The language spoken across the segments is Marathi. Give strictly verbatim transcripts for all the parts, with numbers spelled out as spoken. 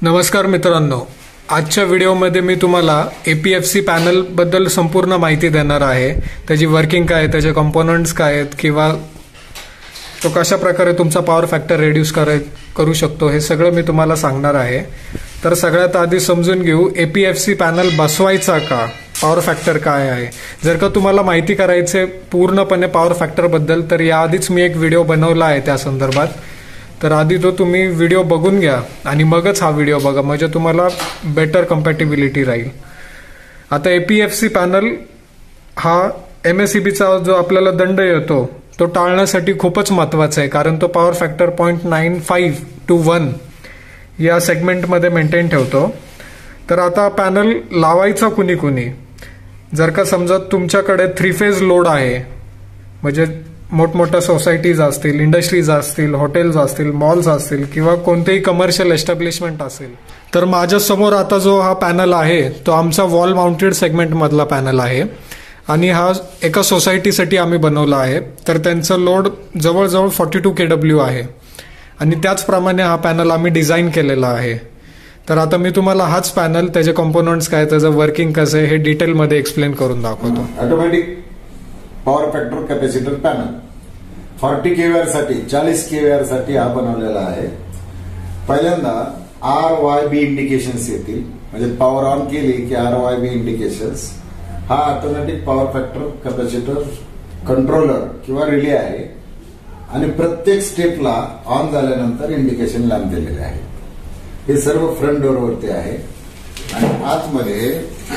नमस्कार मित्रांनो, आजच्या व्हिडिओमध्ये मी तुम्हाला एपीएफसी पॅनल बद्दल संपूर्ण माहिती देणार आहे। त्याची वर्किंग काय आहे, त्याचे कंपोनेंट्स काय आहेत किंवा तो कशा प्रकारे तुमचा पॉवर फॅक्टर रिड्यूस करू शकतो हे सगळं मी तुम्हाला सांगणार आहे। तर सगळ्यात आधी समजून घेऊ एपीएफसी पॅनल बसवायचा का, पॉवर फॅक्टर काय आहे। जर का तुम्हाला माहिती करायचे पूर्णपणे पॉवर फॅक्टर बद्दल तर याआधीच मी एक व्हिडिओ बनवला आहे त्या संदर्भात, तर आधी तो तुम्ही व्हिडिओ बघून घ्या आणि मगच हा व्हिडिओ बघा, म्हणजे तुम्हाला बेटर कम्पॅटिबिलिटी राहील। आता एपीएफसी पॅनल हा एमएसईबीचा जो आपल्याला दंड येतो तो टाळण्यासाठी खूपच महत्वाचा आहे, कारण तो power factor point nine five two one या सेगमेंटमध्ये मेंटेन ठेवतो। तर आता पॅनल लावायचा कुणी कुणी, जर का समजा तुमच्याकडे थ्री फेज लोड आहे, म्हणजे मोठमोठ्या सोसायटीज असतील, इंडस्ट्रीज असतील, हॉटेल्स असतील, मॉल्स असतील किंवा कोणतेही कमर्शियल एस्टॅब्लिशमेंट असेल, तर माझ्या समोर आता जो हा पॅनल आहे तो आमचा वॉल माउंटेड सेगमेंट मधला पॅनल आहे आणि हा एका सोसायटीसाठी आम्ही बनवला आहे। तर त्यांचा लोड जवळजवळ फॉर्टी टू केडब्ल्यू आहे आणि त्याचप्रमाणे हा पॅनल आम्ही डिझाईन केलेला आहे। तर आता मी तुम्हाला हाच पॅनल, त्याचे कंपोनेंट्स काय, त्याचं वर्किंग कसं आहे हे डिटेलमध्ये एक्सप्लेन करून दाखवतो। Automatic power factor capacitor panel forty KVR साठी चाळीस केव्हीआर साठी हा बनवलेला आहे। पहिल्यांदा आर वाय बी इंडिकेशन्स येतील, म्हणजे पॉवर ऑन केली की आर वाय बी इंडिकेशन्स। हा automatic power factor capacitor controller किंवा रिले आहे आणि प्रत्येक स्टेपला ऑन झाल्यानंतर इंडिकेशन लॅम्प दिलेले आहे। हे सर्व फ्रंट डोअर वरती आहे आणि आतमध्ये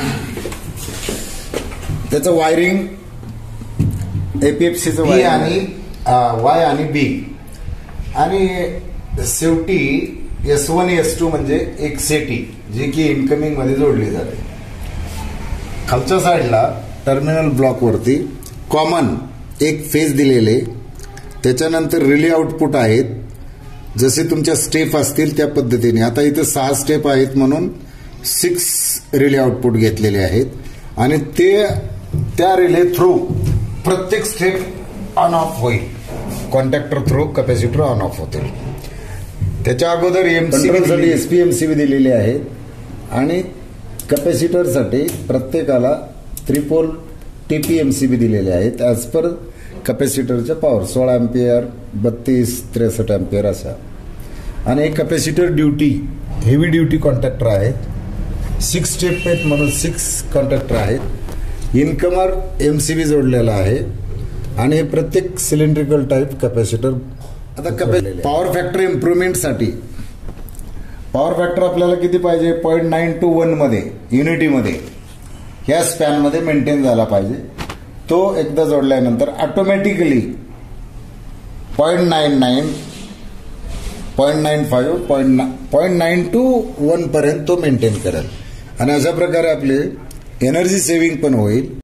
त्याचं वायरिंग एपीएफसीचं बी आणि वाय आणि बी आणि शेवटी एस वन एस टू म्हणजे एक सेटी जी की इनकमिंग मध्ये जोडली जाते। खालच्या साईडला टर्मिनल ब्लॉक वरती कॉमन एक फेज दिलेले, त्याच्यानंतर रिले आउटपुट आहेत, जसे तुमच्या स्टेप असतील त्या पद्धतीने। आता इथे सहा स्टेप आहेत म्हणून सिक्स रिले आउटपुट घेतलेले आहेत आणि ते त्या रिले थ्रू प्रत्येक स्टेप ऑन ऑफ होईल, contactor through capacitor on off होतील। त्याच्या अगोदर एमसीबी एसपीएमसीबी दिलेले आहेत आणि कॅपॅसिटरसाठी प्रत्येकाला त्रिपोल टीपीएमसीबी दिलेले आहेत ऍज पर कॅपॅसिटरच्या पॉवर सोळा अँपियर, बत्तीस, त्रेसष्ट अँपियर अशा। आणि एक capacitor duty heavy duty contactor आहेत, सिक्स स्टेप आहेत म्हणून सिक्स कॉन्टॅक्टर आहेत। इनकमर एमसीबी जोडलेला आहे आणि प्रत्येक सिलेंड्रिकल टाईप कॅपॅसिटर। आता पॉवर फॅक्टर इम्प्रुव्हमेंटसाठी पॉवर फॅक्टर आपल्याला किती पाहिजे, पॉईंट नाईन टू वन मध्ये युनिटीमध्ये ह्या स्पॅन मध्ये मेंटेन झाला पाहिजे। तो एकदा जोडल्यानंतर automatically point nine nine point nine five point point nine two one पर्यंत तो मेंटेन करेल आणि अशा प्रकारे आपले एनर्जी सेव्हिंग पण होईल।